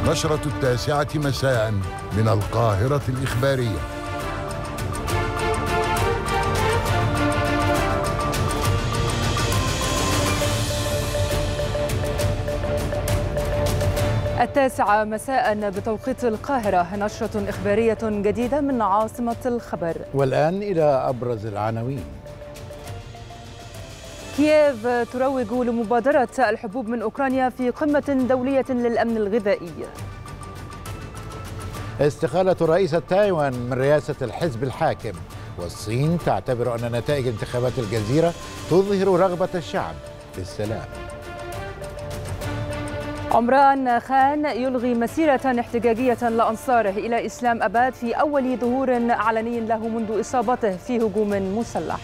نشرة 9 مساء من القاهرة الإخبارية. التاسعة مساء بتوقيت القاهرة، نشرة إخبارية جديدة من عاصمة الخبر. والآن إلى أبرز العناوين. كييف تروج لمبادرة الحبوب من أوكرانيا في قمة دولية للأمن الغذائي. استقالة رئيسة تايوان من رئاسة الحزب الحاكم. والصين تعتبر أن نتائج انتخابات الجزيرة تظهر رغبة الشعب في السلام. عمران خان يلغي مسيرة احتجاجية لأنصاره إلى إسلام أباد في أول ظهور علني له منذ إصابته في هجوم مسلح.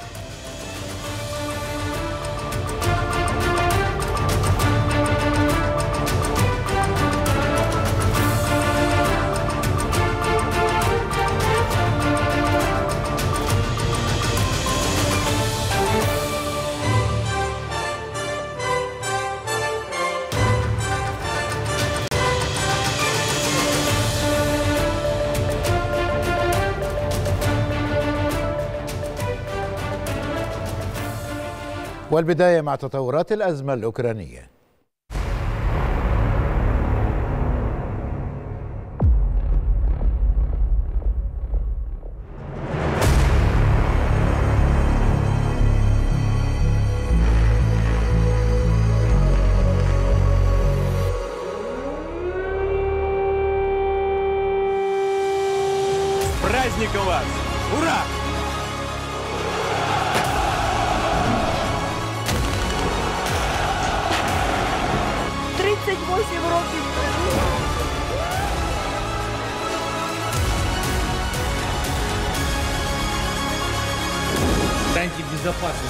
والبداية مع تطورات الأزمة الأوكرانية. Праздником вас! Ура! 38 років. Станьте безопасны.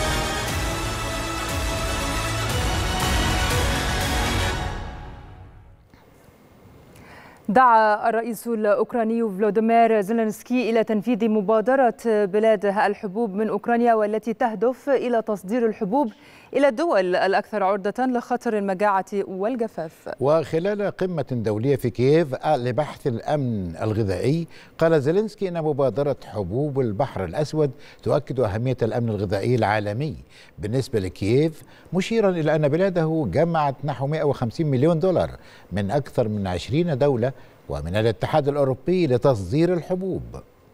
دعا الرئيس الأوكراني فلوديمير زيلينسكي إلى تنفيذ مبادرة بلاده الحبوب من أوكرانيا، والتي تهدف إلى تصدير الحبوب إلى الدول الأكثر عرضة لخطر المجاعة والجفاف. وخلال قمة دولية في كييف لبحث الأمن الغذائي، قال زيلينسكي أن مبادرة حبوب البحر الأسود تؤكد أهمية الأمن الغذائي العالمي بالنسبة لكييف، مشيرا إلى أن بلاده جمعت نحو 150 مليون دولار من أكثر من 20 دولة ومن الاتحاد الأوروبي لتصدير الحبوب.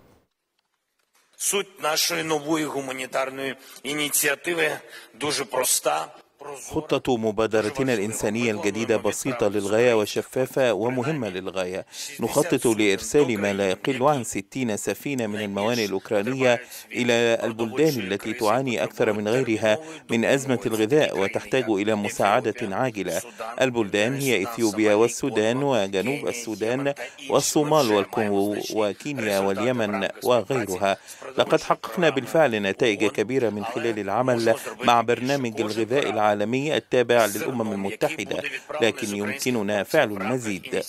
Суть нашої нової гуманітарної ініціативи дуже проста. خطة مبادرتنا الإنسانية الجديدة بسيطة للغاية وشفافة ومهمة للغاية. نخطط لإرسال ما لا يقل عن 60 سفينة من الموانئ الأوكرانية إلى البلدان التي تعاني أكثر من غيرها من أزمة الغذاء وتحتاج إلى مساعدة عاجلة. البلدان هي إثيوبيا والسودان وجنوب السودان والصومال والكونغو وكينيا واليمن وغيرها. لقد حققنا بالفعل نتائج كبيرة من خلال العمل مع برنامج الغذاء العالمي التابع للأمم المتحدة، لكن يمكننا فعل المزيد.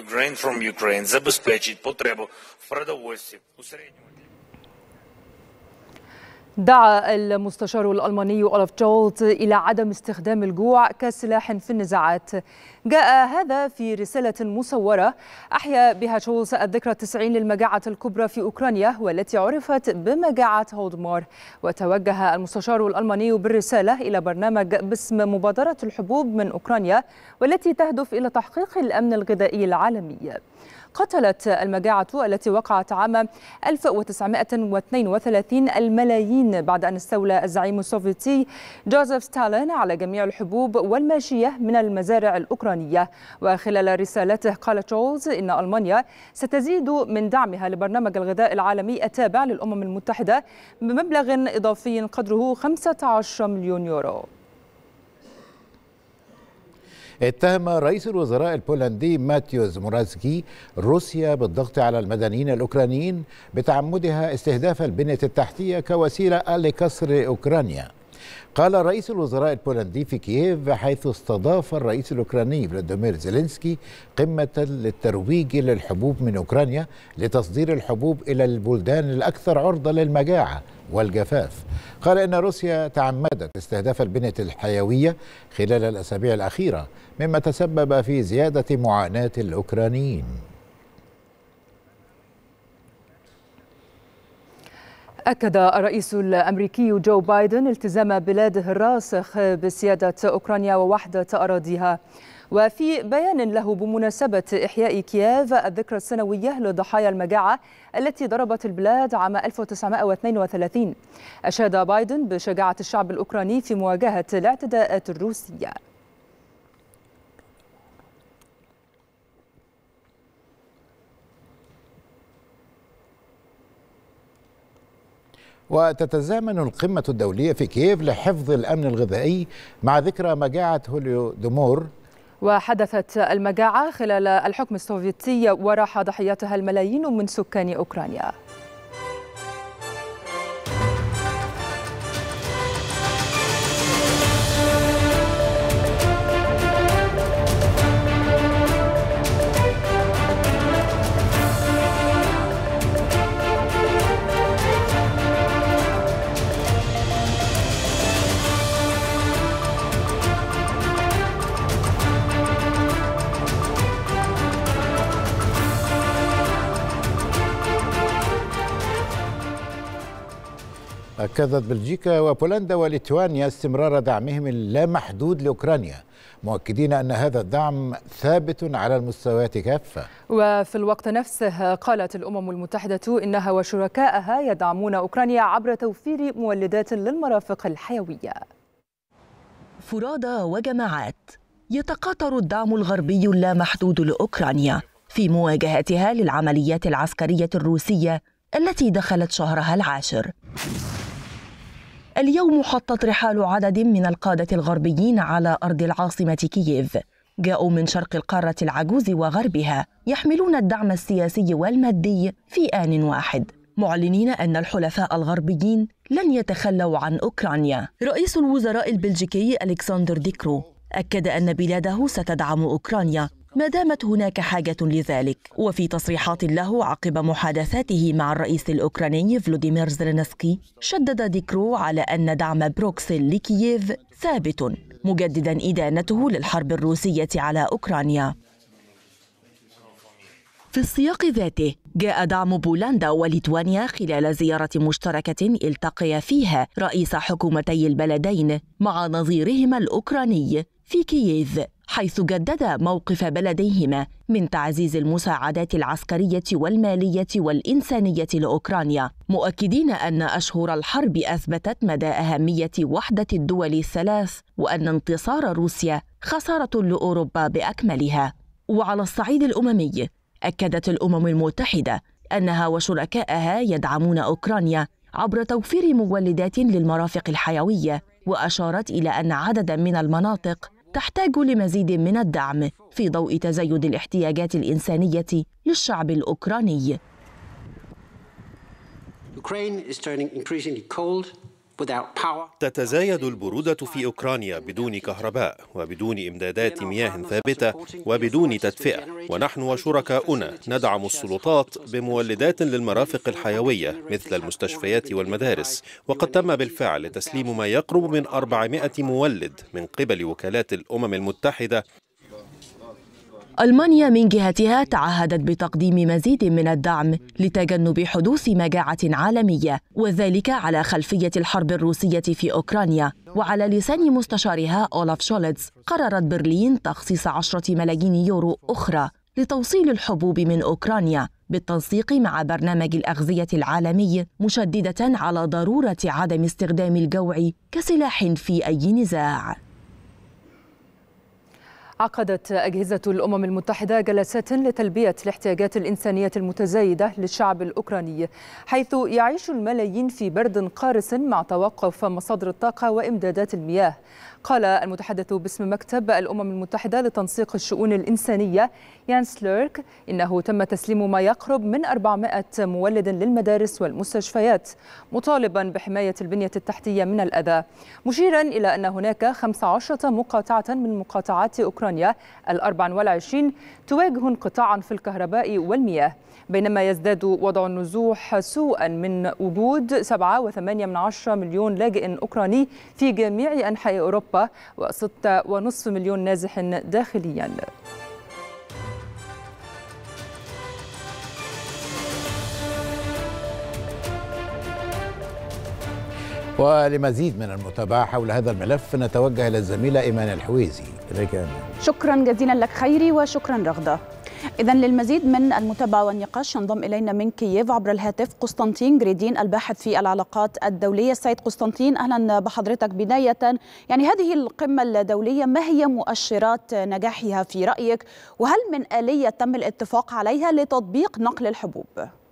دعا المستشار الألماني أولاف شولز إلى عدم استخدام الجوع كسلاح في النزاعات. جاء هذا في رسالة مصورة أحيا بها شولز الذكرى 90 للمجاعة الكبرى في أوكرانيا والتي عرفت بمجاعة هولدمار. وتوجه المستشار الألماني بالرسالة إلى برنامج باسم مبادرة الحبوب من أوكرانيا، والتي تهدف إلى تحقيق الأمن الغذائي العالمي. قتلت المجاعة التي وقعت عام 1932 الملايين بعد أن استولى الزعيم السوفيتي جوزيف ستالين على جميع الحبوب والماشية من المزارع الأوكرانية. وخلال رسالته قال شولز إن ألمانيا ستزيد من دعمها لبرنامج الغذاء العالمي التابع للأمم المتحدة بمبلغ إضافي قدره 15 مليون يورو. اتهم رئيس الوزراء البولندي ماتيوز موراسكي روسيا بالضغط على المدنيين الأوكرانيين بتعمدها استهداف البنية التحتية كوسيلة لكسر أوكرانيا. قال رئيس الوزراء البولندي في كييف حيث استضاف الرئيس الأوكراني فلاديمير زيلينسكي قمة للترويج للحبوب من أوكرانيا لتصدير الحبوب إلى البلدان الأكثر عرضة للمجاعة والجفاف. قال إن روسيا تعمدت استهداف البنية الحيوية خلال الأسابيع الأخيرة مما تسبب في زيادة معاناة الأوكرانيين. أكد الرئيس الأمركي جو بايدن التزام بلاده الراسخ بسيادة أوكرانيا ووحدة أراضيها. وفي بيان له بمناسبة إحياء كييف الذكرى السنوية لضحايا المجاعة التي ضربت البلاد عام 1932، أشاد بايدن بشجاعة الشعب الأوكراني في مواجهة الاعتداءات الروسية. وتتزامن القمة الدولية في كييف لحفظ الأمن الغذائي مع ذكرى مجاعة هوليودومور. وحدثت المجاعة خلال الحكم السوفيتي وراح ضحيتها الملايين من سكان أوكرانيا. أكدت بلجيكا وبولندا وليتوانيا استمرار دعمهم اللامحدود لأوكرانيا، مؤكدين أن هذا الدعم ثابت على المستويات كافة. وفي الوقت نفسه قالت الأمم المتحدة إنها وشركائها يدعمون أوكرانيا عبر توفير مولدات للمرافق الحيوية. فرادى وجماعات يتقاطر الدعم الغربي اللامحدود لأوكرانيا في مواجهتها للعمليات العسكرية الروسية التي دخلت شهرها العاشر. اليوم حطت رحال عدد من القادة الغربيين على أرض العاصمة كييف، جاءوا من شرق القارة العجوز وغربها يحملون الدعم السياسي والمادي في آن واحد، معلنين أن الحلفاء الغربيين لن يتخلوا عن أوكرانيا. رئيس الوزراء البلجيكي ألكسندر ديكرو أكد أن بلاده ستدعم أوكرانيا ما دامت هناك حاجة لذلك. وفي تصريحات له عقب محادثاته مع الرئيس الأوكراني فلوديمير زيلينسكي، شدد ديكرو على أن دعم بروكسل لكييف ثابت، مجددا إدانته للحرب الروسية على أوكرانيا. في السياق ذاته جاء دعم بولندا وليتوانيا خلال زيارة مشتركة التقي فيها رئيس حكومتي البلدين مع نظيرهما الأوكراني في كييف، حيث جددا موقف بلديهما من تعزيز المساعدات العسكرية والمالية والإنسانية لأوكرانيا، مؤكدين أن أشهر الحرب أثبتت مدى أهمية وحدة الدول الثلاث، وأن انتصار روسيا خسارة لأوروبا بأكملها. وعلى الصعيد الأممي أكدت الأمم المتحدة أنها وشركائها يدعمون أوكرانيا عبر توفير مولدات للمرافق الحيوية، وأشارت إلى أن عددا من المناطق تحتاج لمزيد من الدعم في ضوء تزايد الاحتياجات الإنسانية للشعب الأوكراني. تتزايد البرودة في أوكرانيا بدون كهرباء وبدون إمدادات مياه ثابتة وبدون تدفئة، ونحن وشركاؤنا ندعم السلطات بمولدات للمرافق الحيوية مثل المستشفيات والمدارس، وقد تم بالفعل تسليم ما يقرب من 400 مولد من قبل وكالات الأمم المتحدة. ألمانيا من جهتها تعهدت بتقديم مزيد من الدعم لتجنب حدوث مجاعة عالمية، وذلك على خلفية الحرب الروسية في أوكرانيا. وعلى لسان مستشارها أولاف شولتز، قررت برلين تخصيص 10 ملايين يورو أخرى لتوصيل الحبوب من أوكرانيا بالتنسيق مع برنامج الأغذية العالمي، مشددة على ضرورة عدم استخدام الجوع كسلاح في أي نزاع. عقدت أجهزة الأمم المتحدة جلسات لتلبية الاحتياجات الإنسانية المتزايدة للشعب الأوكراني، حيث يعيش الملايين في برد قارس مع توقف مصادر الطاقة وإمدادات المياه. قال المتحدث باسم مكتب الأمم المتحدة لتنسيق الشؤون الإنسانية يانس ليرك إنه تم تسليم ما يقرب من 400 مولد للمدارس والمستشفيات، مطالبا بحماية البنية التحتية من الأذى، مشيرا إلى أن هناك 15 مقاطعة من مقاطعات أوكرانيا 24 تواجه انقطاعا في الكهرباء والمياه، بينما يزداد وضع النزوح سوءا من وجود 7.8 مليون لاجئ أوكراني في جميع أنحاء أوروبا و6.5 مليون نازح داخليا. ولمزيد من المتابعة حول هذا الملف نتوجه إلى الزميلة إيمان الحويزي. إليك أمان. شكرا جزيلا لك خيري، وشكرا رغدة. إذن للمزيد من المتابعة والنقاش ينضم إلينا من كييف عبر الهاتف قسطنطين جريدين الباحث في العلاقات الدولية. السيد قسطنطين، أهلا بحضرتك. بداية يعني هذه القمة الدولية ما هي مؤشرات نجاحها في رأيك، وهل من آلية تم الاتفاق عليها لتطبيق نقل الحبوب؟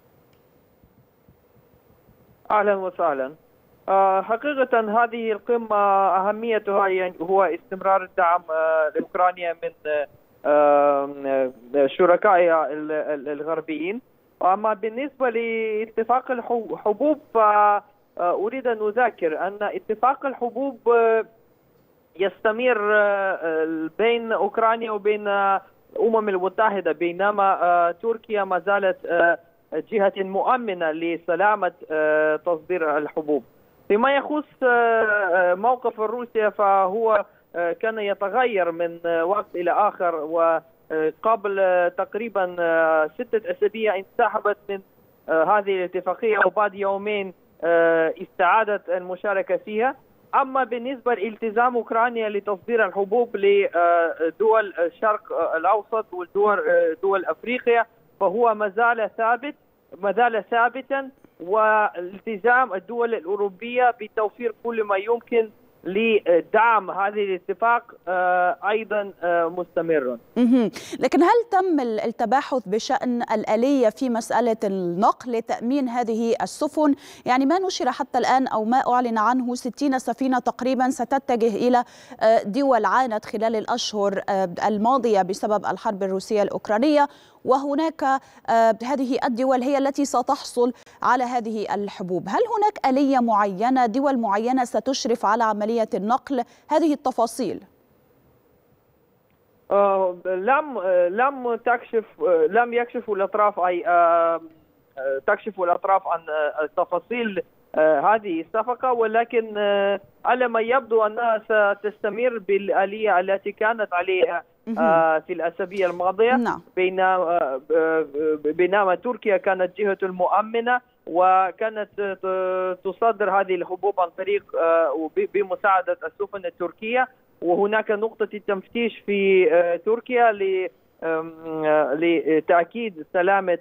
أهلا وسهلا. حقيقة هذه القمة أهميتها هو استمرار الدعم لأوكرانيا من شركائها الغربيين. أما بالنسبة لاتفاق الحبوب فأريد أن أذكر أن اتفاق الحبوب يستمر بين أوكرانيا وبين الأمم المتحدة، بينما تركيا ما زالت جهة مؤمنة لسلامة تصدير الحبوب. فيما يخص موقف روسيا فهو كان يتغير من وقت إلى آخر، وقبل تقريبا 6 أسابيع انسحبت من هذه الاتفاقية، وبعد يومين استعادت المشاركة فيها. أما بالنسبة لالتزام أوكرانيا لتصدير الحبوب لدول الشرق الأوسط ودول أفريقيا فهو ما زال ثابتا، والتزام الدول الأوروبية بتوفير كل ما يمكن لدعم هذه الاتفاق أيضا مستمر. لكن هل تم التباحث بشأن الآلية في مسألة النقل لتأمين هذه السفن؟ يعني ما نشر حتى الآن أو ما أعلن عنه 60 سفينة تقريبا ستتجه إلى دول عانت خلال الأشهر الماضية بسبب الحرب الروسية الأوكرانية، وهناك هذه الدول هي التي ستحصل على هذه الحبوب. هل هناك آلية معينة، دول معينة ستشرف على عملية النقل؟ هذه التفاصيل لم يكشف الأطراف تكشف الأطراف عن تفاصيل هذه الصفقة، ولكن على ما يبدو أنها ستستمر بالآلية التي كانت عليها في الأسابيع الماضية. نعم. بينما تركيا كانت جهة المؤمنة وكانت تصدر هذه الحبوب عن طريق بمساعدة السفن التركية، وهناك نقطة التفتيش في تركيا لتأكيد سلامة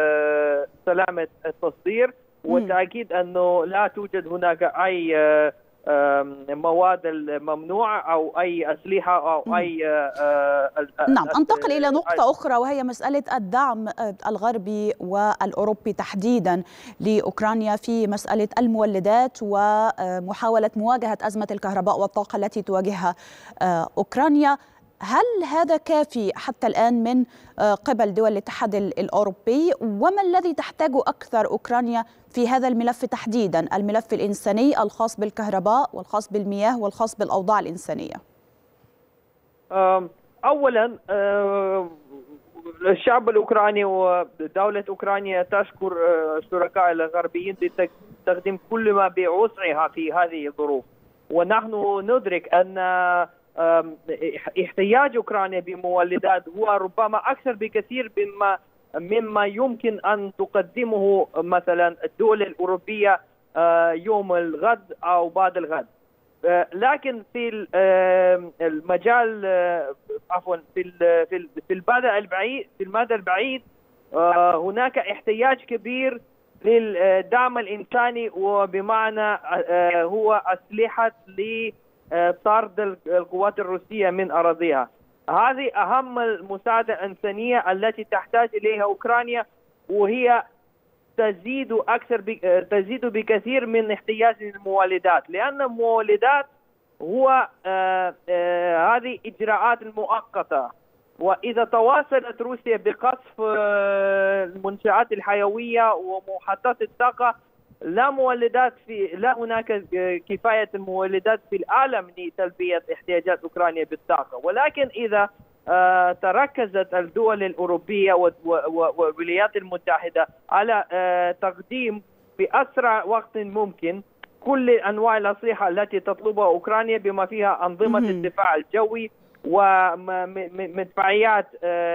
التصدير، وتأكيد أنه لا توجد هناك أي مواد الممنوعة أو أي أسلحة أو أي نعم. أنتقل إلى نقطة أخرى، وهي مسألة الدعم الغربي والأوروبي تحديدا لأوكرانيا في مسألة المولدات ومحاولة مواجهة أزمة الكهرباء والطاقة التي تواجهها أوكرانيا. هل هذا كافي حتى الآن من قبل دول الاتحاد الأوروبي؟ وما الذي تحتاجه أكثر أوكرانيا في هذا الملف تحديدا، الملف الإنساني الخاص بالكهرباء والخاص بالمياه والخاص بالأوضاع الإنسانية؟ أولا الشعب الأوكراني ودولة أوكرانيا تشكر الشركاء الغربيين لتقديم كل ما بوسعها في هذه الظروف، ونحن ندرك أن احتياج أوكرانيا بمولدات هو ربما أكثر بكثير مما يمكن أن تقدمه مثلا الدول الأوروبية يوم الغد أو بعد الغد. لكن في المجال عفوا في المدى البعيد هناك احتياج كبير للدعم الإنساني، وبمعنى هو أسلحة لطرد القوات الروسية من أراضيها. هذه أهم المساعدة الإنسانية التي تحتاج إليها أوكرانيا، وهي تزيد بكثير من احتياج المولدات، لأن المولدات هو هذه إجراءات مؤقتة، وإذا تواصلت روسيا بقصف المنشآت الحيوية ومحطات الطاقة لا هناك كفاية المولدات في العالم لتلبية احتياجات أوكرانيا بالطاقة. ولكن إذا تركزت الدول الأوروبية والولايات المتحدة على تقديم بأسرع وقت ممكن كل أنواع الأسلحة التي تطلبها أوكرانيا بما فيها أنظمة الدفاع الجوي ومدفعيات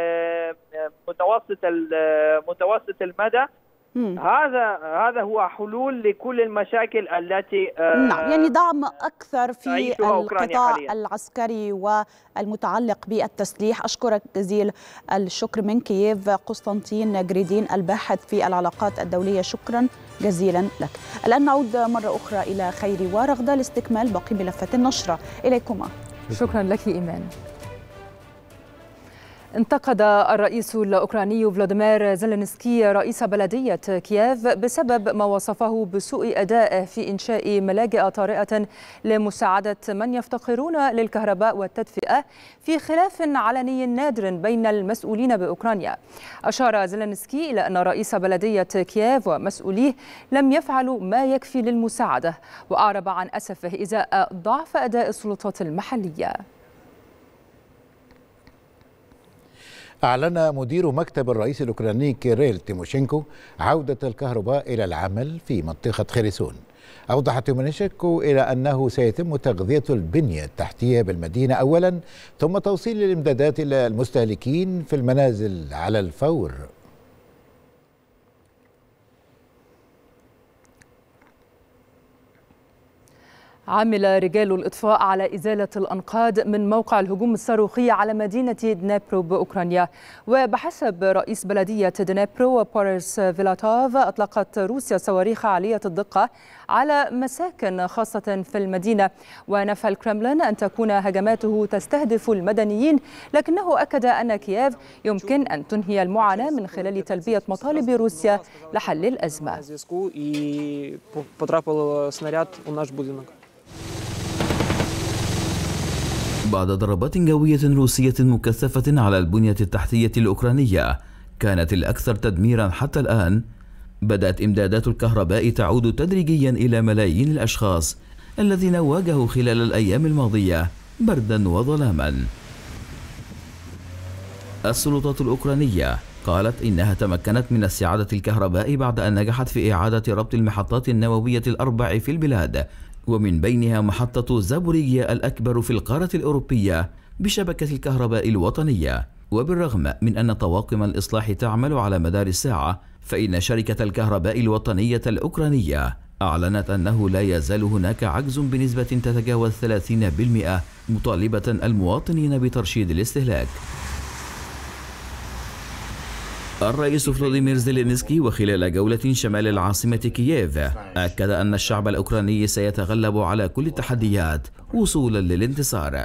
متوسط المدى، هذا هو حلول لكل المشاكل التي نعم، يعني دعم أكثر في القطاع العسكري والمتعلق بالتسليح. أشكرك جزيل الشكر من كييف قسطنطين جريدين الباحث في العلاقات الدولية، شكرا جزيلا لك. الآن نعود مرة أخرى إلى خيري ورغدة لاستكمال باقي ملفات النشرة. إليكما. شكرا لك إيمان. انتقد الرئيس الأوكراني فلاديمير زيلينسكي رئيس بلدية كييف بسبب ما وصفه بسوء أدائه في إنشاء ملاجئ طارئة لمساعدة من يفتقرون للكهرباء والتدفئة في خلاف علني نادر بين المسؤولين بأوكرانيا. أشار زيلينسكي إلى أن رئيس بلدية كييف ومسؤوليه لم يفعلوا ما يكفي للمساعدة، وأعرب عن أسفه إزاء ضعف أداء السلطات المحلية. أعلن مدير مكتب الرئيس الأوكراني كيريل تيموشينكو عودة الكهرباء إلى العمل في منطقة خيرسون. أوضح تيموشينكو إلى أنه سيتم تغذية البنية التحتية بالمدينة أولا، ثم توصيل الإمدادات إلى المستهلكين في المنازل على الفور. عمل رجال الإطفاء على إزالة الأنقاض من موقع الهجوم الصاروخي على مدينة دنيبرو بأوكرانيا. وبحسب رئيس بلدية دنيبرو بوريس فيلاتوف، أطلقت روسيا صواريخ عالية الدقة على مساكن خاصة في المدينة، ونفى الكرملين أن تكون هجماته تستهدف المدنيين، لكنه أكد أن كييف يمكن أن تنهي المعاناة من خلال تلبية مطالب روسيا لحل الأزمة. بعد ضربات جوية روسية مكثفة على البنية التحتية الأوكرانية كانت الأكثر تدميرا حتى الآن، بدأت إمدادات الكهرباء تعود تدريجيا إلى ملايين الأشخاص الذين واجهوا خلال الأيام الماضية بردا وظلاما. السلطات الأوكرانية قالت إنها تمكنت من استعادة الكهرباء بعد أن نجحت في إعادة ربط المحطات النووية الأربع في البلاد، ومن بينها محطة زابوريجيا الأكبر في القارة الأوروبية بشبكة الكهرباء الوطنية. وبالرغم من أن طواقم الإصلاح تعمل على مدار الساعة، فإن شركة الكهرباء الوطنية الأوكرانية أعلنت أنه لا يزال هناك عجز بنسبة تتجاوز 30%، مطالبة المواطنين بترشيد الاستهلاك. الرئيس فلاديمير زيلينسكي وخلال جولة شمال العاصمة كييف أكد أن الشعب الأوكراني سيتغلب على كل التحديات وصولا للانتصار.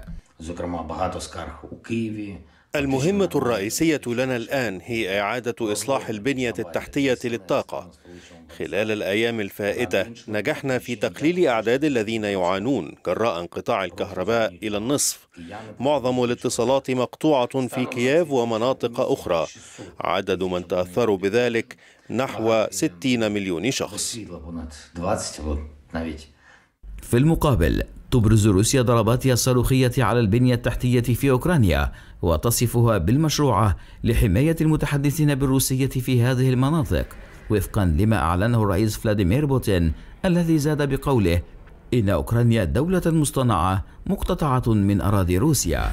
المهمة الرئيسية لنا الآن هي إعادة إصلاح البنية التحتية للطاقة. خلال الأيام الفائتة نجحنا في تقليل أعداد الذين يعانون جراء انقطاع الكهرباء إلى النصف. معظم الاتصالات مقطوعة في كييف ومناطق أخرى. عدد من تأثروا بذلك نحو 60 مليون شخص. في المقابل تبرز روسيا ضرباتها الصاروخية على البنية التحتية في أوكرانيا وتصفها بالمشروعة لحماية المتحدثين بالروسية في هذه المناطق، وفقا لما أعلنه الرئيس فلاديمير بوتين الذي زاد بقوله إن أوكرانيا دولة مصطنعة مقتطعة من أراضي روسيا.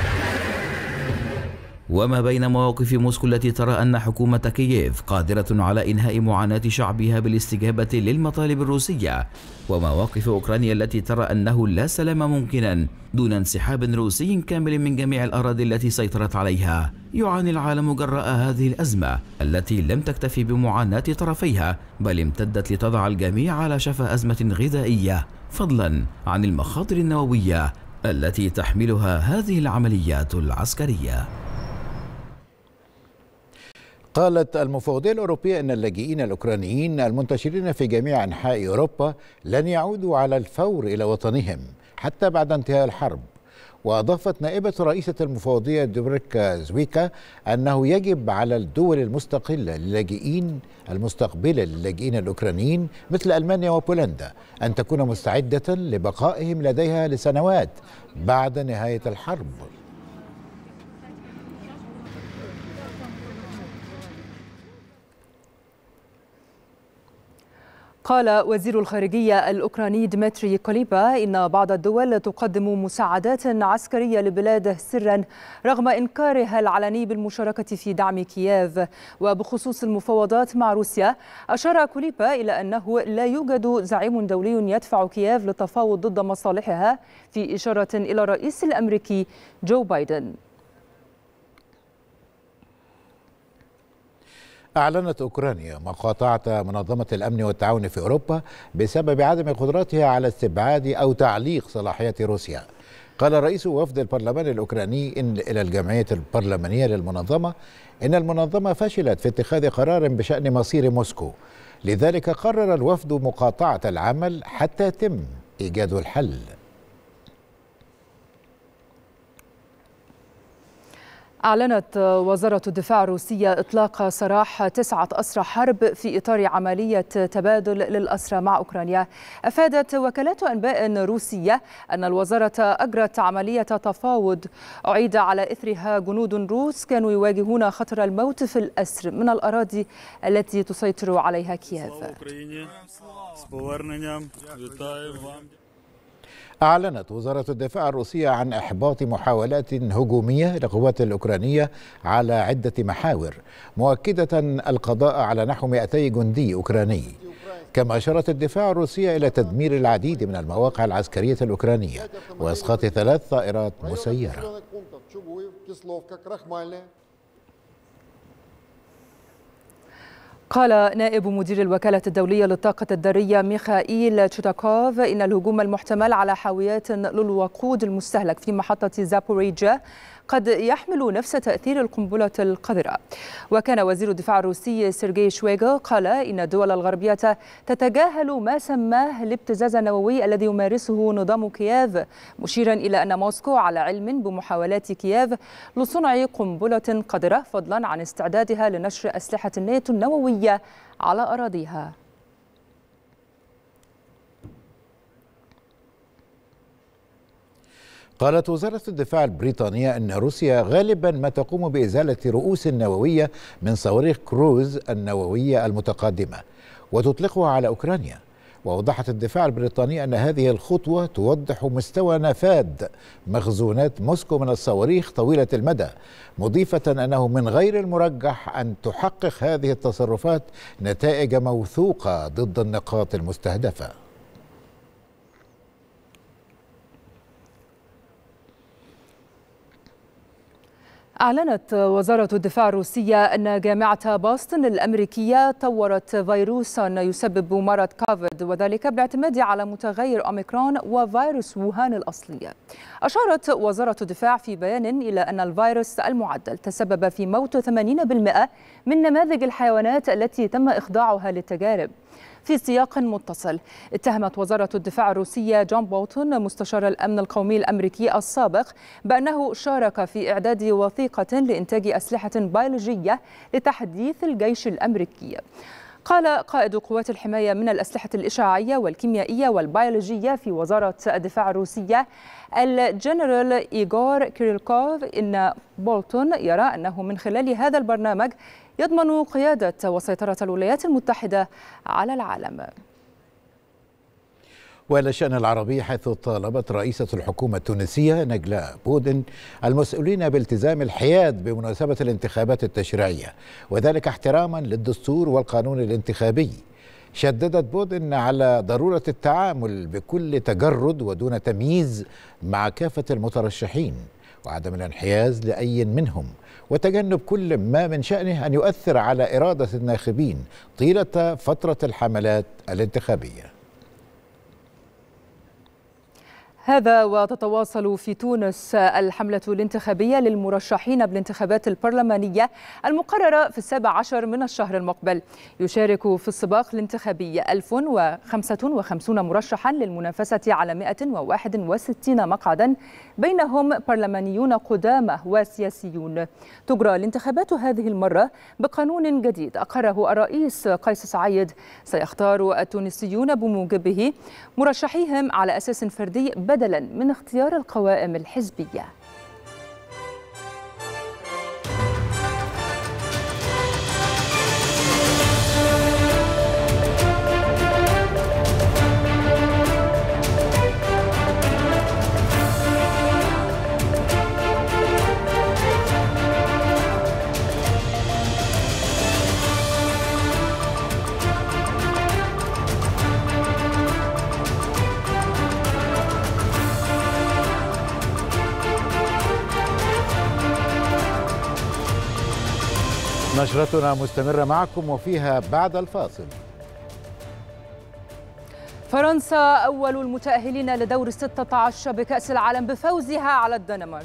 وما بين مواقف موسكو التي ترى أن حكومة كييف قادرة على إنهاء معاناة شعبها بالاستجابة للمطالب الروسية، ومواقف أوكرانيا التي ترى أنه لا سلام ممكنا دون انسحاب روسي كامل من جميع الأراضي التي سيطرت عليها، يعاني العالم جراء هذه الأزمة التي لم تكتفي بمعاناة طرفيها بل امتدت لتضع الجميع على شفا أزمة غذائية، فضلا عن المخاطر النووية التي تحملها هذه العمليات العسكرية. قالت المفوضية الأوروبية أن اللاجئين الأوكرانيين المنتشرين في جميع أنحاء أوروبا لن يعودوا على الفور إلى وطنهم حتى بعد انتهاء الحرب. وأضافت نائبة رئيسة المفوضية دوبريكا زويكا أنه يجب على الدول المستقبلة للاجئين الأوكرانيين مثل ألمانيا وبولندا أن تكون مستعدة لبقائهم لديها لسنوات بعد نهاية الحرب. قال وزير الخارجية الأوكراني ديمتري كوليبا إن بعض الدول تقدم مساعدات عسكرية لبلاده سرا رغم إنكارها العلني بالمشاركة في دعم كييف. وبخصوص المفاوضات مع روسيا، أشار كوليبا إلى أنه لا يوجد زعيم دولي يدفع كييف للتفاوض ضد مصالحها، في إشارة إلى الرئيس الأمريكي جو بايدن. أعلنت أوكرانيا مقاطعة منظمة الأمن والتعاون في أوروبا بسبب عدم قدرتها على استبعاد أو تعليق صلاحيات روسيا. قال رئيس وفد البرلمان الأوكراني إلى الجمعية البرلمانية للمنظمة إن المنظمة فشلت في اتخاذ قرار بشأن مصير موسكو، لذلك قرر الوفد مقاطعة العمل حتى يتم إيجاد الحل. أعلنت وزارة الدفاع الروسية إطلاق سراح 9 أسرى حرب في إطار عملية تبادل للأسرى مع أوكرانيا. أفادت وكالات أنباء روسية أن الوزارة أجرت عملية تفاوض أعيد على إثرها جنود روس كانوا يواجهون خطر الموت في الأسر من الأراضي التي تسيطر عليها كييف. أعلنت وزارة الدفاع الروسية عن إحباط محاولات هجومية للقوات الأوكرانية على عدة محاور، مؤكدة القضاء على نحو 200 جندي أوكراني. كما أشارت الدفاع الروسية إلى تدمير العديد من المواقع العسكرية الأوكرانية وإسقاط 3 طائرات مسيرة. قال نائب مدير الوكالة الدولية للطاقة الذرية ميخائيل تشوتاكوف إن الهجوم المحتمل على حاويات للوقود المستهلك في محطة زابوريجيا قد يحمل نفس تأثير القنبلة القذرة. وكان وزير الدفاع الروسي سيرجي شويغو قال إن الدول الغربية تتجاهل ما سماه الابتزاز النووي الذي يمارسه نظام كييف، مشيرا إلى أن موسكو على علم بمحاولات كييف لصنع قنبلة قذرة فضلا عن استعدادها لنشر أسلحة الناتو النووية على أراضيها. قالت وزارة الدفاع البريطانية أن روسيا غالبا ما تقوم بإزالة رؤوس نووية من صواريخ كروز النووية المتقدمة وتطلقها على أوكرانيا. وأوضحت الدفاع البريطاني أن هذه الخطوة توضح مستوى نفاذ مخزونات موسكو من الصواريخ طويلة المدى، مضيفة أنه من غير المرجح أن تحقق هذه التصرفات نتائج موثوقة ضد النقاط المستهدفة. أعلنت وزارة الدفاع الروسية أن جامعة بوسطن الأمريكية طورت فيروسا يسبب مرض كوفيد، وذلك باعتماد على متغير أوميكرون وفيروس ووهان الأصلي. أشارت وزارة الدفاع في بيان إلى أن الفيروس المعدل تسبب في موت 80% من نماذج الحيوانات التي تم إخضاعها للتجارب. في سياق متصل، اتهمت وزارة الدفاع الروسية جون بولتون مستشار الأمن القومي الأمريكي السابق بأنه شارك في إعداد وثيقة لإنتاج أسلحة بيولوجية لتحديث الجيش الأمريكي. قال قائد قوات الحماية من الأسلحة الإشعاعية والكيميائية والبيولوجية في وزارة الدفاع الروسية الجنرال إيغور كيريلكوف إن بولتون يرى أنه من خلال هذا البرنامج يضمن قيادة وسيطرة الولايات المتحدة على العالم. وإلى الشأن العربي، حيث طالبت رئيسة الحكومة التونسية نجلاء بودن المسؤولين بالتزام الحياد بمناسبة الانتخابات التشريعية، وذلك احتراما للدستور والقانون الانتخابي. شددت بودن على ضرورة التعامل بكل تجرد ودون تمييز مع كافة المترشحين، وعدم الانحياز لأي منهم، وتجنب كل ما من شأنه أن يؤثر على إرادة الناخبين طيلة فترة الحملات الانتخابية. هذا وتتواصل في تونس الحملة الانتخابية للمرشحين بالانتخابات البرلمانية المقررة في 17 من الشهر المقبل. يشارك في السباق الانتخابي 1055 مرشحا للمنافسة على 161 مقعدا، بينهم برلمانيون قدامى وسياسيون. تجرى الانتخابات هذه المرة بقانون جديد أقره الرئيس قيس سعيد. سيختار التونسيون بموجبه مرشحيهم على أساس فردي بدلاً من اختيار القوائم الحزبية. نشرتنا مستمرة معكم وفيها بعد الفاصل. فرنسا أول المتأهلين لدور 16 بكأس العالم بفوزها على الدنمارك.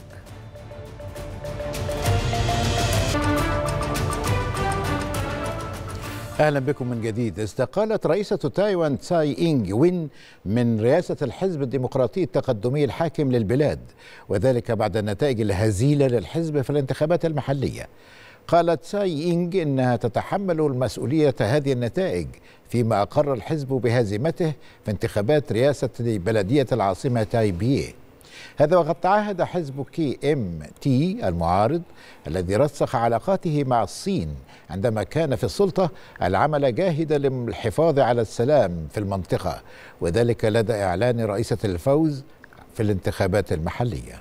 أهلا بكم من جديد. استقالت رئيسة تايوان تساي إنغ وين من رئاسة الحزب الديمقراطي التقدمي الحاكم للبلاد، وذلك بعد النتائج الهزيلة للحزب في الانتخابات المحلية. قالت تساي إنغ إنها تتحمل المسؤولية هذه النتائج، فيما أقر الحزب بهزيمته في انتخابات رئاسة بلدية العاصمة تايبيه. هذا وقد تعهد حزب KMT المعارض الذي رسخ علاقاته مع الصين عندما كان في السلطة العمل جاهدا للحفاظ على السلام في المنطقة، وذلك لدى إعلان رئيسة الفوز في الانتخابات المحلية.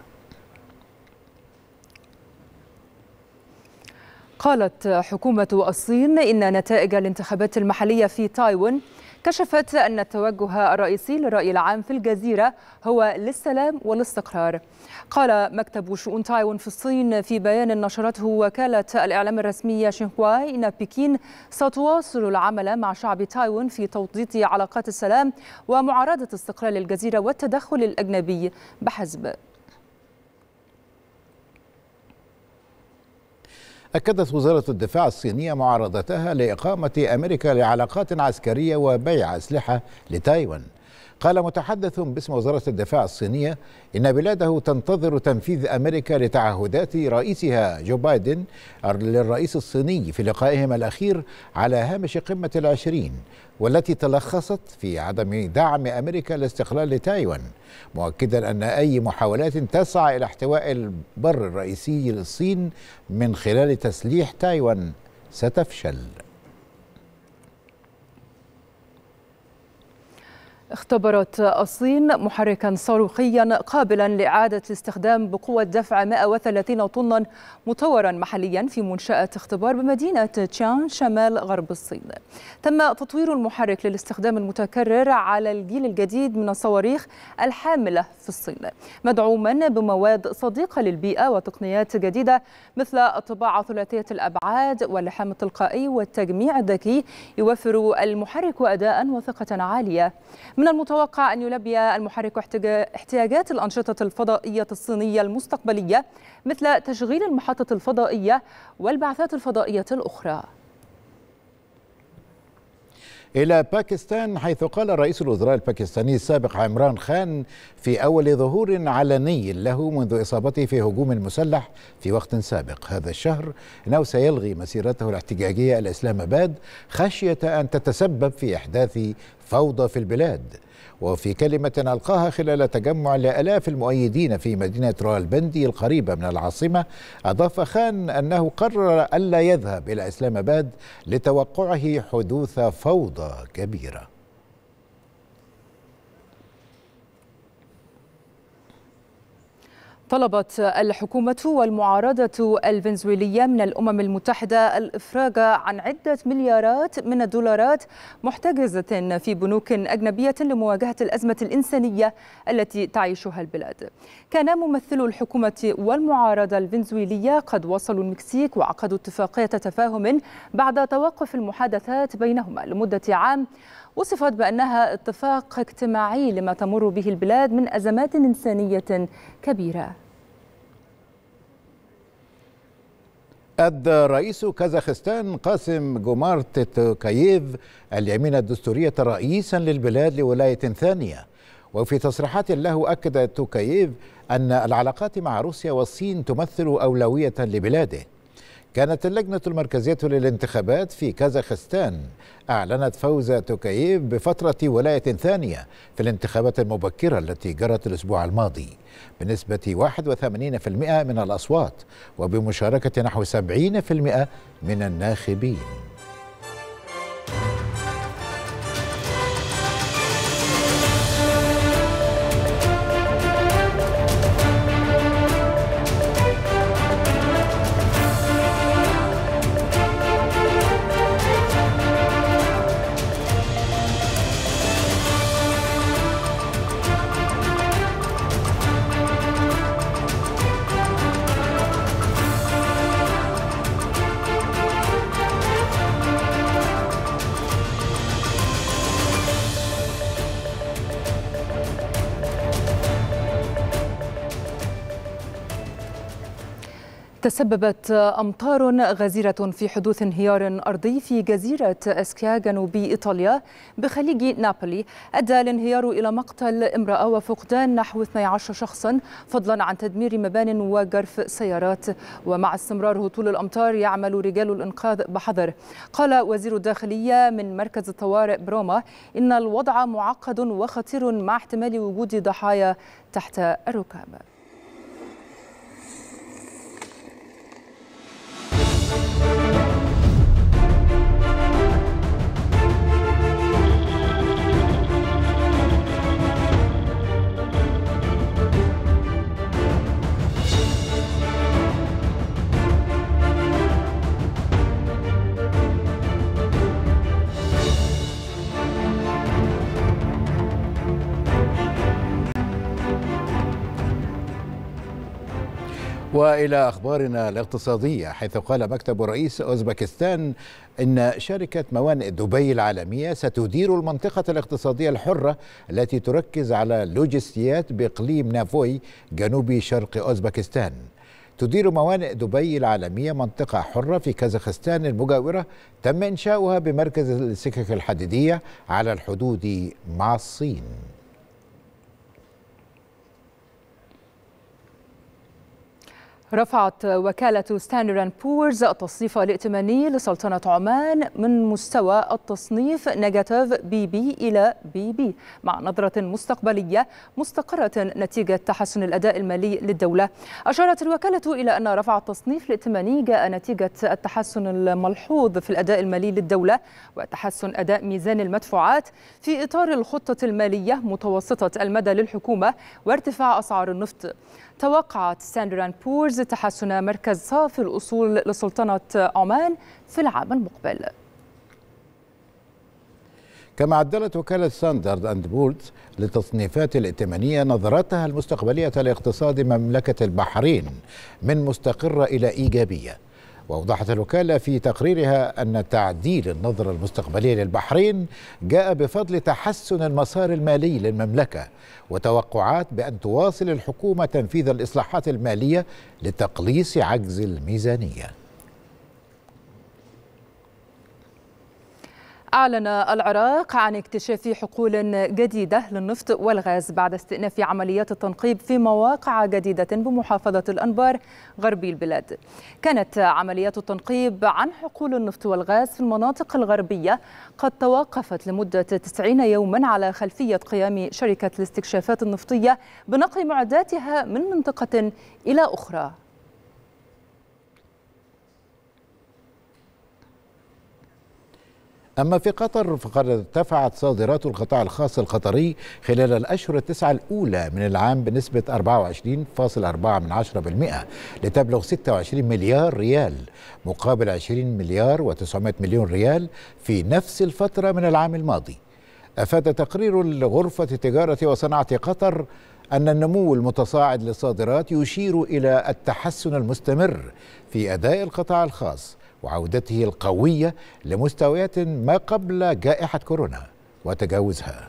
قالت حكومة الصين إن نتائج الانتخابات المحلية في تايوان كشفت أن التوجه الرئيسي للرأي العام في الجزيرة هو للسلام والاستقرار. قال مكتب شؤون تايوان في الصين في بيان نشرته وكالة الإعلام الرسمية شينهوا إن بكين ستواصل العمل مع شعب تايوان في توطيد علاقات السلام ومعارضة استقلال الجزيرة والتدخل الأجنبي بحزب. أكدت وزارة الدفاع الصينية معارضتها لإقامة أمريكا لعلاقات عسكرية وبيع أسلحة لتايوان. قال متحدث باسم وزارة الدفاع الصينية إن بلاده تنتظر تنفيذ أمريكا لتعهدات رئيسها جو بايدن للرئيس الصيني في لقائهم الأخير على هامش قمة ال20، والتي تلخصت في عدم دعم أمريكا لاستقلال تايوان، مؤكدا أن أي محاولات تسعى إلى احتواء البر الرئيسي للصين من خلال تسليح تايوان ستفشل. اختبرت الصين محركا صاروخيا قابلا لإعادة الاستخدام بقوة دفع 130 طنا مطورا محليا في منشأة اختبار بمدينة تشان شمال غرب الصين. تم تطوير المحرك للاستخدام المتكرر على الجيل الجديد من الصواريخ الحاملة في الصين، مدعوما بمواد صديقة للبيئة وتقنيات جديدة مثل الطباعة ثلاثية الأبعاد واللحام التلقائي والتجميع الذكي. يوفر المحرك أداء وثقة عالية. من المتوقع أن يلبي المحرك احتياجات الأنشطة الفضائية الصينية المستقبلية مثل تشغيل المحطة الفضائية والبعثات الفضائية الأخرى. إلى باكستان، حيث قال رئيس الوزراء الباكستاني السابق عمران خان في أول ظهور علني له منذ إصابته في هجوم مسلح في وقت سابق هذا الشهر أنه سيلغي مسيرته الاحتجاجية إلى إسلام آباد خشية أن تتسبب في إحداث فوضى في البلاد. وفي كلمة ألقاها خلال تجمع لآلاف المؤيدين في مدينة راولبندي القريبة من العاصمة، أضاف خان أنه قرر ألا يذهب إلى إسلام آباد لتوقعه حدوث فوضى كبيرة. طلبت الحكومة والمعارضة الفنزويلية من الأمم المتحدة الإفراج عن عدة مليارات من الدولارات محتجزة في بنوك أجنبية لمواجهة الأزمة الإنسانية التي تعيشها البلاد. كان ممثلو الحكومة والمعارضة الفنزويلية قد وصلوا المكسيك وعقدوا اتفاقية تفاهم بعد توقف المحادثات بينهما لمدة عام، وصفت بأنها اتفاق اجتماعي لما تمر به البلاد من أزمات إنسانية كبيرة. أدى رئيس كازاخستان قاسم جومارت توكاييف اليمين الدستورية رئيسا للبلاد لولاية ثانية. وفي تصريحات له أكد توكاييف أن العلاقات مع روسيا والصين تمثل أولوية لبلاده. كانت اللجنة المركزية للانتخابات في كازاخستان أعلنت فوز توكاييف بفترة ولاية ثانية في الانتخابات المبكرة التي جرت الأسبوع الماضي بنسبة 81% من الأصوات وبمشاركة نحو 70% من الناخبين. تسببت أمطار غزيرة في حدوث انهيار أرضي في جزيرة اسكيا جنوبي إيطاليا بخليج نابولي أدى الانهيار إلى مقتل امرأة وفقدان نحو 12 شخصا فضلا عن تدمير مبان وجرف سيارات. ومع استمرار هطول الأمطار يعمل رجال الإنقاذ بحذر. قال وزير الداخلية من مركز الطوارئ بروما إن الوضع معقد وخطير مع احتمال وجود ضحايا تحت الركاب. وإلى أخبارنا الاقتصادية، حيث قال مكتب رئيس أوزبكستان إن شركة موانئ دبي العالمية ستدير المنطقة الاقتصادية الحرة التي تركز على اللوجستيات بإقليم نافوي جنوب شرق أوزبكستان. تدير موانئ دبي العالمية منطقة حرة في كازاخستان المجاورة تم إنشاؤها بمركز السكك الحديدية على الحدود مع الصين. رفعت وكالة ستاندرد & بورز التصنيف الائتماني لسلطنة عمان من مستوى التصنيف نيجاتيف BB إلى BB مع نظرة مستقبلية مستقرة نتيجة تحسن الأداء المالي للدولة. أشارت الوكالة إلى أن رفع التصنيف الائتماني جاء نتيجة التحسن الملحوظ في الأداء المالي للدولة وتحسن أداء ميزان المدفوعات في إطار الخطة المالية متوسطة المدى للحكومة وارتفاع أسعار النفط. توقعت ستاندرد & بورز تحسن مركز صافي الأصول لسلطنة عمان في العام المقبل. كما عدلت وكالة ستاندرد & بورز للتصنيفات الائتمانية نظرتها المستقبلية لاقتصاد مملكة البحرين من مستقرة إلى إيجابية. وأوضحت الوكالة في تقريرها أن تعديل النظرة المستقبلية للبحرين جاء بفضل تحسن المسار المالي للمملكة وتوقعات بأن تواصل الحكومة تنفيذ الإصلاحات المالية لتقليص عجز الميزانية. أعلن العراق عن اكتشاف حقول جديدة للنفط والغاز بعد استئناف عمليات التنقيب في مواقع جديدة بمحافظة الأنبار غربي البلاد. كانت عمليات التنقيب عن حقول النفط والغاز في المناطق الغربية قد توقفت لمدة 90 يوما على خلفية قيام شركة الاستكشافات النفطية بنقل معداتها من منطقة إلى أخرى. أما في قطر فقد ارتفعت صادرات القطاع الخاص القطري خلال الأشهر التسعة الأولى من العام بنسبة 24.4% لتبلغ 26 مليار ريال مقابل 20 مليار و900 مليون ريال في نفس الفترة من العام الماضي. أفاد تقرير لغرفة تجارة وصناعة قطر أن النمو المتصاعد للصادرات يشير إلى التحسن المستمر في أداء القطاع الخاص وعودته القوية لمستويات ما قبل جائحة كورونا. وتجاوزها.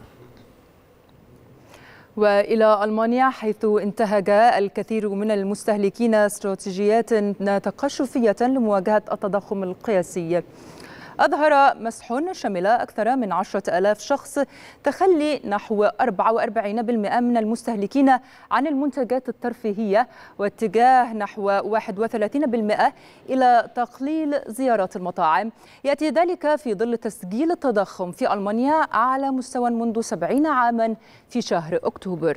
وإلى ألمانيا، حيث انتهج الكثير من المستهلكين استراتيجيات تقشفية لمواجهة التضخم القياسي. أظهر مسح شمل أكثر من 10,000 شخص تخلي نحو 44% من المستهلكين عن المنتجات الترفيهية، واتجاه نحو 31% إلى تقليل زيارات المطاعم. يأتي ذلك في ظل تسجيل التضخم في ألمانيا أعلى مستوى منذ 70 عاما في شهر أكتوبر.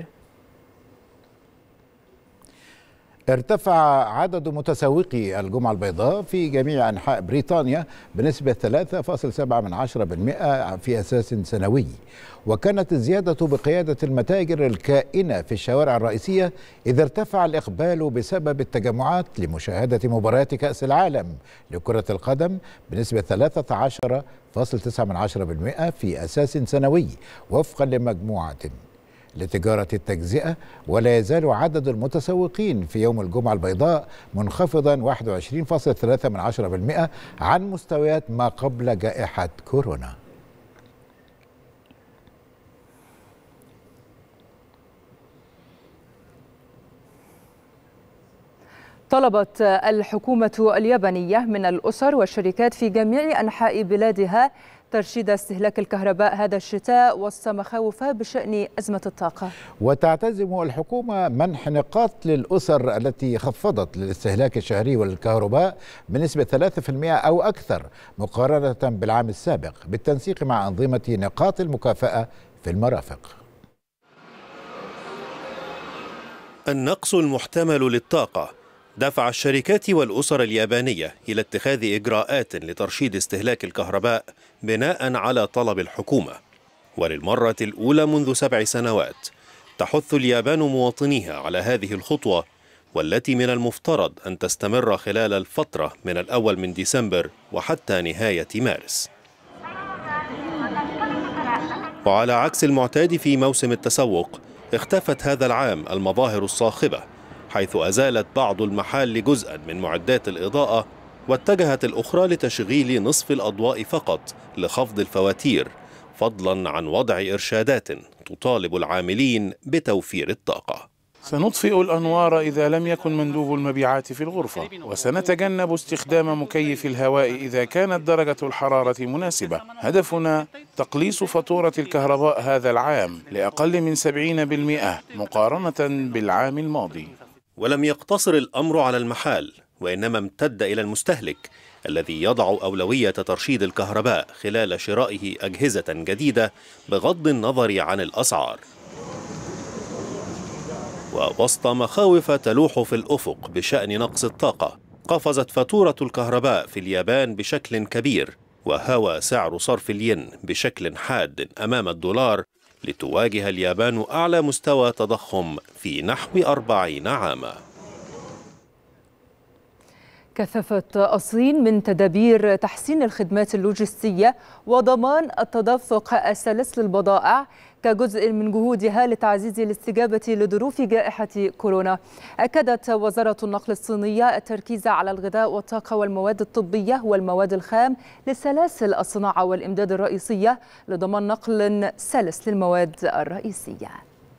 ارتفع عدد متسوقي الجمعة البيضاء في جميع أنحاء بريطانيا بنسبة 3.7% في أساس سنوي، وكانت الزيادة بقيادة المتاجر الكائنة في الشوارع الرئيسية، إذا ارتفع الإقبال بسبب التجمعات لمشاهدة مباريات كأس العالم لكرة القدم بنسبة 13.9% في أساس سنوي وفقا لمجموعة لتجارة التجزئة. ولا يزال عدد المتسوقين في يوم الجمعة البيضاء منخفضا 21.3% عن مستويات ما قبل جائحة كورونا. طلبت الحكومة اليابانية من الأسر والشركات في جميع أنحاء بلادها ترشيد استهلاك الكهرباء هذا الشتاء وسط مخاوف بشأن أزمة الطاقة. وتعتزم الحكومة منح نقاط للأسر التي خفضت للاستهلاك الشهري والكهرباء بنسبة 3% أو أكثر مقارنة بالعام السابق، بالتنسيق مع أنظمة نقاط المكافأة في المرافق. النقص المحتمل للطاقة دفع الشركات والأسر اليابانية إلى اتخاذ إجراءات لترشيد استهلاك الكهرباء بناء على طلب الحكومة. وللمرة الأولى منذ 7 سنوات تحث اليابان مواطنيها على هذه الخطوة، والتي من المفترض أن تستمر خلال الفترة من الأول من ديسمبر وحتى نهاية مارس. وعلى عكس المعتاد في موسم التسوق، اختفت هذا العام المظاهر الصاخبة، حيث أزالت بعض المحال جزءا من معدات الإضاءة، واتجهت الأخرى لتشغيل نصف الأضواء فقط لخفض الفواتير، فضلا عن وضع إرشادات تطالب العاملين بتوفير الطاقة. سنطفئ الأنوار إذا لم يكن مندوب المبيعات في الغرفة، وسنتجنب استخدام مكيف الهواء إذا كانت درجة الحرارة مناسبة. هدفنا تقليص فاتورة الكهرباء هذا العام لأقل من 70% مقارنة بالعام الماضي. ولم يقتصر الأمر على المحال، وإنما امتد إلى المستهلك الذي يضع أولوية ترشيد الكهرباء خلال شرائه أجهزة جديدة بغض النظر عن الأسعار. ووسط مخاوف تلوح في الأفق بشأن نقص الطاقة، قفزت فاتورة الكهرباء في اليابان بشكل كبير، وهوى سعر صرف الين بشكل حاد أمام الدولار، لتواجه اليابان أعلى مستوى تضخم في نحو 40 عاما. كثفت الصين من تدابير تحسين الخدمات اللوجستية وضمان التدفق السلس للبضائع كجزء من جهودها لتعزيز الاستجابة لظروف جائحة كورونا. أكدت وزارة النقل الصينية التركيز على الغذاء والطاقة والمواد الطبية والمواد الخام لسلاسل الصناعة والإمداد الرئيسية لضمان نقل سلس للمواد الرئيسية.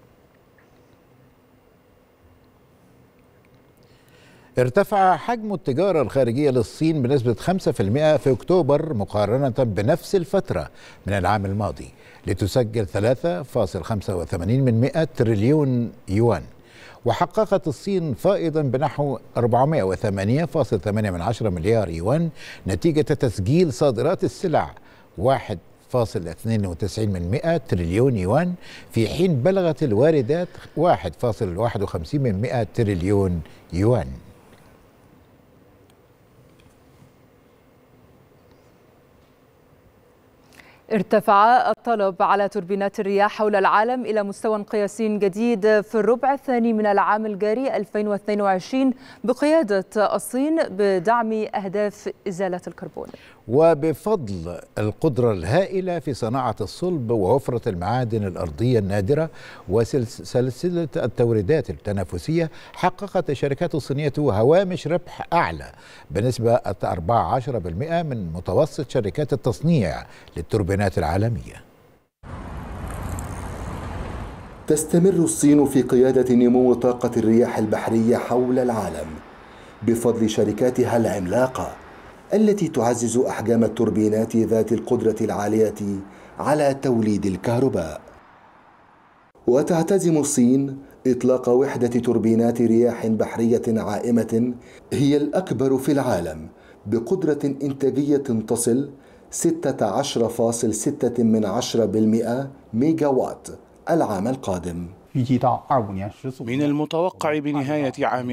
ارتفع حجم التجارة الخارجية للصين بنسبة 5% في أكتوبر مقارنة بنفس الفترة من العام الماضي، لتسجل 3.85 تريليون يوان. وحققت الصين فائضا بنحو 408.8 مليار يوان نتيجة تسجيل صادرات السلع 1.92 تريليون يوان، في حين بلغت الواردات 1.51 تريليون يوان. ارتفع الطلب على توربينات الرياح حول العالم إلى مستوى قياسي جديد في الربع الثاني من العام الجاري 2022 بقيادة الصين بدعم أهداف إزالة الكربون. وبفضل القدرة الهائلة في صناعة الصلب ووفرة المعادن الأرضية النادرة وسلسلة التوريدات التنافسية، حققت الشركات الصينية هوامش ربح أعلى بنسبة 14% من متوسط شركات التصنيع للتوربينات العالمية. تستمر الصين في قيادة نمو طاقة الرياح البحرية حول العالم بفضل شركاتها العملاقة التي تعزز أحجام التوربينات ذات القدرة العالية على توليد الكهرباء. وتعتزم الصين إطلاق وحدة توربينات رياح بحرية عائمة هي الأكبر في العالم بقدرة إنتاجية تصل 16.6% ميجاوات العام القادم. من المتوقع بنهاية عام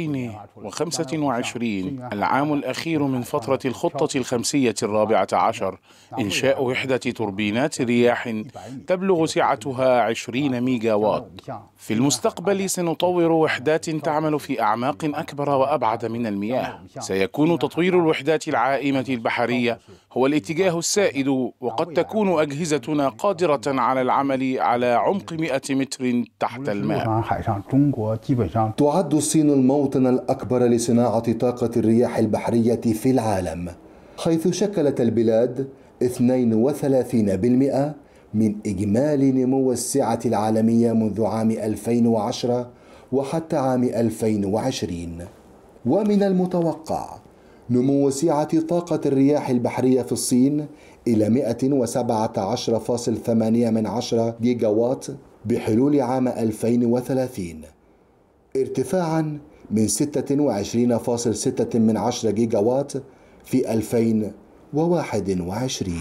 2025 العام الأخير من فترة الخطة الخمسية 14 إنشاء وحدة توربينات رياح تبلغ سعتها 20 ميجا وات. في المستقبل سنطور وحدات تعمل في أعماق أكبر وأبعد من المياه. سيكون تطوير الوحدات العائمة البحرية هو الاتجاه السائد، وقد تكون أجهزتنا قادرة على العمل على عمق 100 متر تحت الماء. تعد الصين الموطن الأكبر لصناعة طاقة الرياح البحرية في العالم، حيث شكلت البلاد 32% من إجمالي نمو السعة العالمية منذ عام 2010 وحتى عام 2020. ومن المتوقع نمو سعة طاقة الرياح البحرية في الصين إلى 117.8 جيجا وات بحلول عام 2030، ارتفاعا من 26.6 جيجا وات في 2021.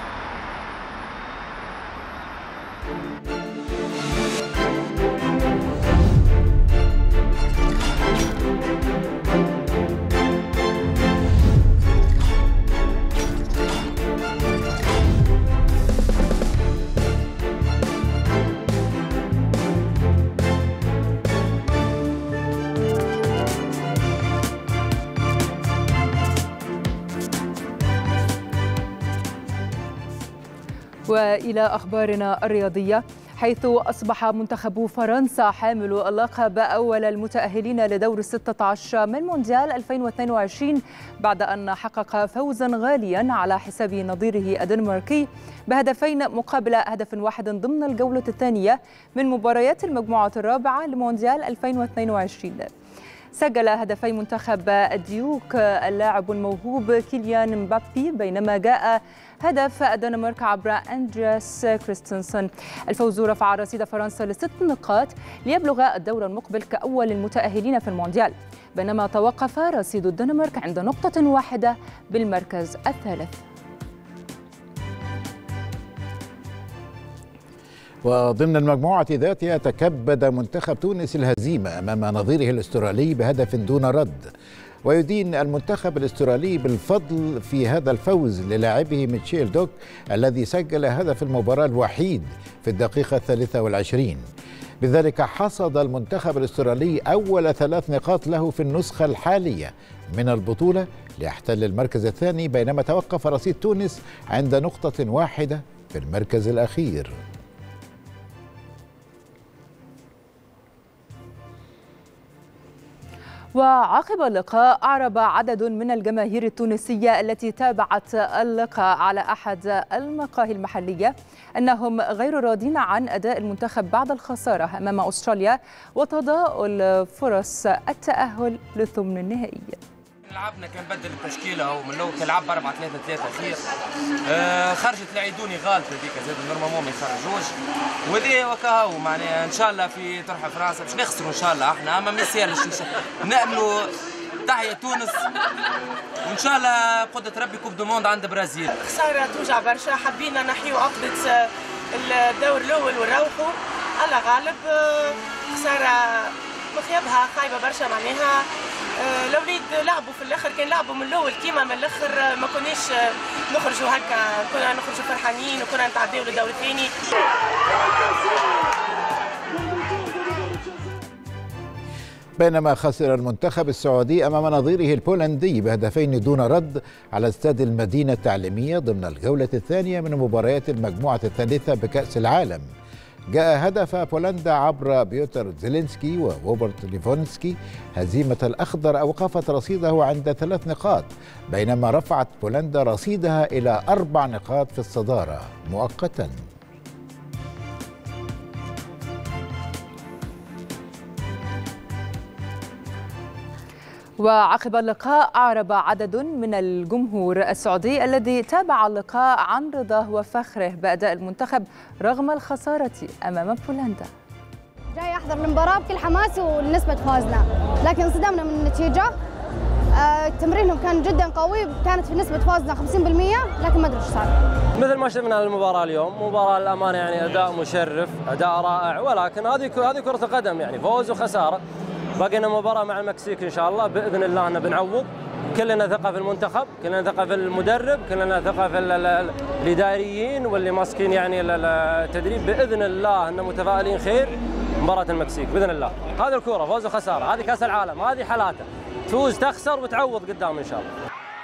وإلى أخبارنا الرياضية، حيث أصبح منتخب فرنسا حامل اللقب أول المتأهلين لدور 16 من مونديال 2022 بعد أن حقق فوزا غاليا على حساب نظيره الدنماركي بهدفين مقابل هدف واحد ضمن الجولة الثانية من مباريات المجموعة الرابعة لمونديال 2022. سجل هدفي منتخب الديوك اللاعب الموهوب كيليان مبابي، بينما جاء هدف الدنمارك عبر أندرياس كريستنسن. الفوز رفع رصيد فرنسا ل6 نقاط ليبلغ الدور المقبل كأول المتأهلين في المونديال، بينما توقف رصيد الدنمارك عند نقطة واحدة بالمركز الثالث. وضمن المجموعة ذاتها تكبد منتخب تونس الهزيمة أمام نظيره الأسترالي بهدف دون رد، ويدين المنتخب الأسترالي بالفضل في هذا الفوز للاعبه ميتشيل دوك الذي سجل هدف المباراة الوحيد في الدقيقة 23. بذلك حصد المنتخب الأسترالي أول 3 نقاط له في النسخة الحالية من البطولة ليحتل المركز الثاني، بينما توقف رصيد تونس عند نقطة واحدة في المركز الأخير. وعقب اللقاء أعرب عدد من الجماهير التونسية التي تابعت اللقاء على أحد المقاهي المحلية أنهم غير راضين عن أداء المنتخب بعد الخسارة أمام أستراليا وتضاؤل فرص التأهل للثمن النهائي. لعبنا كان بدل التشكيله ومن الاول كان لعب 4-3-3 اخير. خرجت العيدوني غالط هذيك زاد نورمالمون ما يخرجوش، وذي وكاهو معناها ان شاء الله في طرح فرنسا باش نخسروا ان شاء الله احنا، اما ما يسالش ناملوا تحيا تونس وان شاء الله قدرة ربي كوب دو موند عند برازيل. خساره توجع برشا، حبينا نحيوا عقده الدور الاول ونروحوا، الله غالب. خساره مخيبها خايبه برشا، معناها الاولاد لعبوا في الاخر، كان لعبوا من الاول كيما من الاخر ما كناش نخرجوا هكا، كنا نخرجوا فرحانين وكنا نتعداو للدور الثاني. بينما خسر المنتخب السعودي أمام نظيره البولندي بهدفين دون رد على استاد المدينة التعليمية ضمن الجولة الثانية من مباريات المجموعة الثالثة بكأس العالم. جاء هدف بولندا عبر بيوتر زيلينسكي وروبرت ليفونسكي. هزيمة الأخضر أوقفت رصيده عند 3 نقاط، بينما رفعت بولندا رصيدها إلى 4 نقاط في الصدارة مؤقتا. وعقب اللقاء أعرب عدد من الجمهور السعودي الذي تابع اللقاء عن رضاه وفخره بأداء المنتخب رغم الخسارة أمام بولندا. جاي أحضر المباراة بكل حماس ونسبة فوزنا، لكن انصدمنا من النتيجة. تمرينهم كان جدا قوي، كانت في نسبة فوزنا 50%، لكن ما أدري إيش صار. مثل ما شفنا المباراة اليوم، مباراة الأمانة يعني أداء مشرف، أداء رائع، ولكن هذه كرة القدم يعني فوز وخسارة. بقينا مباراة مع المكسيك إن شاء الله بإذن الله أننا بنعوض. كلنا ثقة في المنتخب، كلنا ثقة في المدرب، كلنا ثقة في الإداريين واللي ماسكين يعني التدريب. بإذن الله أننا متفائلين خير مباراة المكسيك بإذن الله. هذه الكرة فوز وخسارة، هذه كأس العالم، هذه حالاته، تفوز تخسر وتعوض قدام إن شاء الله.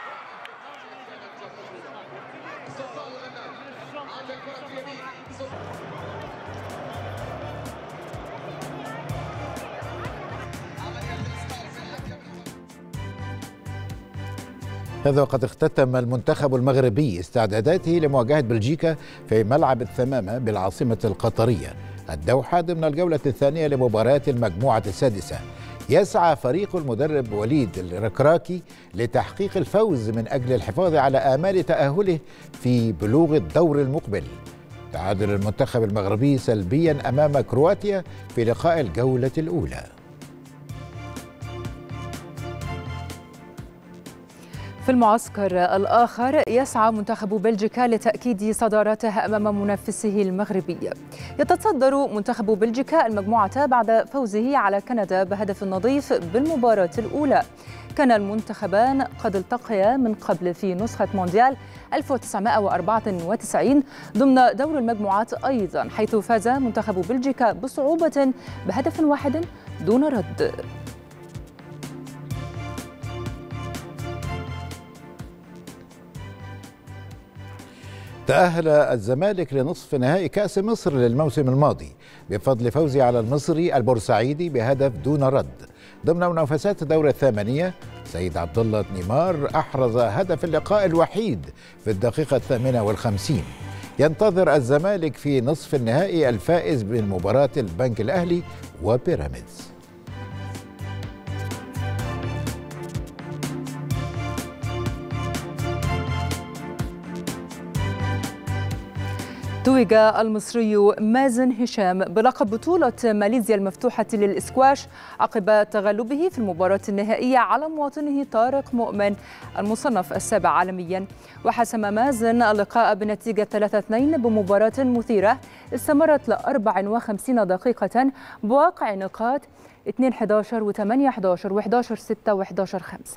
هذا وقد اختتم المنتخب المغربي استعداداته لمواجهة بلجيكا في ملعب الثمامة بالعاصمة القطرية الدوحة ضمن الجولة الثانية لمباريات المجموعة السادسة. يسعى فريق المدرب وليد الركراكي لتحقيق الفوز من أجل الحفاظ على آمال تأهله في بلوغ الدور المقبل. تعادل المنتخب المغربي سلبيا أمام كرواتيا في لقاء الجولة الأولى. في المعسكر الآخر يسعى منتخب بلجيكا لتأكيد صدارته أمام منافسه المغربي. يتصدر منتخب بلجيكا المجموعة بعد فوزه على كندا بهدف نظيف بالمباراة الأولى. كان المنتخبان قد التقيا من قبل في نسخة مونديال 1994 ضمن دور المجموعات أيضا، حيث فاز منتخب بلجيكا بصعوبة بهدف واحد دون رد. تأهل الزمالك لنصف نهائي كأس مصر للموسم الماضي بفضل فوزه على المصري البورسعيدي بهدف دون رد. ضمن منافسات الدورة الثامنية سيد عبد الله نيمار أحرز هدف اللقاء الوحيد في الدقيقة 58. ينتظر الزمالك في نصف النهائي الفائز من مباراة البنك الأهلي وبيراميدز. توج المصري مازن هشام بلقب بطولة ماليزيا المفتوحة للإسكواش عقب تغلبه في المباراة النهائية على مواطنه طارق مؤمن المصنف السابع عالميا. وحسم مازن اللقاء بنتيجة 3-2 بمباراة مثيرة استمرت ل 54 دقيقة بواقع نقاط 2-11 و8-11 و11-6 و11-5.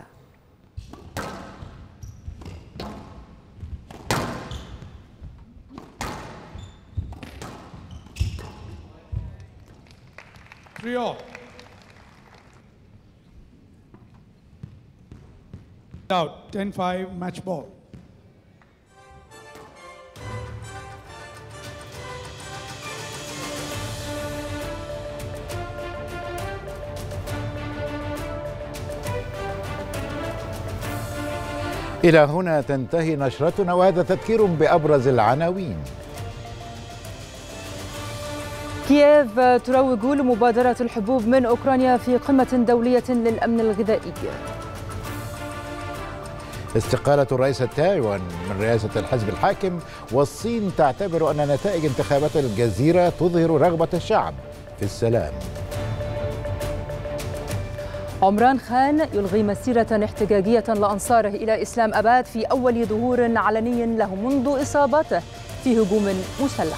Out 10-5 match ball. إلى هنا تنتهي نشرتنا، وهذا تذكير بأبرز العناوين. كييف تروج لمبادرة الحبوب من أوكرانيا في قمة دولية للأمن الغذائي. استقالة الرئيس تايوان من رئاسة الحزب الحاكم، والصين تعتبر أن نتائج انتخابات الجزيرة تظهر رغبة الشعب في السلام. عمران خان يلغي مسيرة احتجاجية لأنصاره إلى إسلام أباد في أول ظهور علني له منذ إصابته في هجوم مسلح.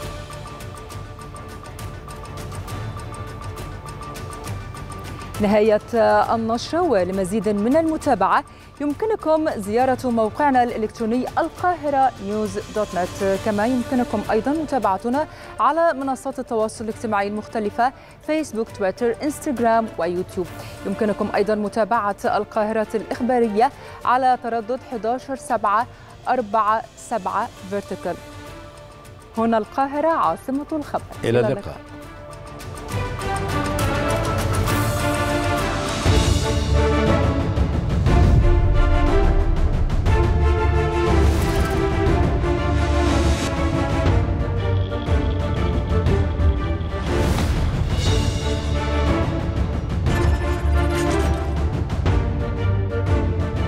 نهاية النشرة، ولمزيد من المتابعة يمكنكم زيارة موقعنا الإلكتروني القاهرة news.net. كما يمكنكم أيضا متابعتنا على منصات التواصل الاجتماعي المختلفة فيسبوك، تويتر، انستغرام ويوتيوب. يمكنكم أيضا متابعة القاهرة الإخبارية على تردد 11/747 فيرتيكال. هنا القاهرة عاصمة الخبر. إلى اللقاء.